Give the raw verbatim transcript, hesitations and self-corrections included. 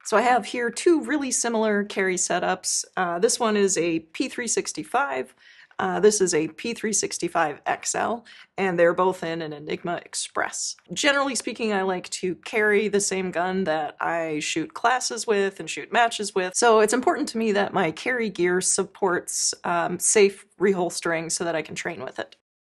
So I have here two really similar carry setups. Uh, this one is a P three sixty-five. Uh, this is a P three sixty-five X L, and they're both in an Enigma Express. Generally speaking, I like to carry the same gun that I shoot classes with and shoot matches with, so it's important to me that my carry gear supports um, safe reholstering so that I can train with it.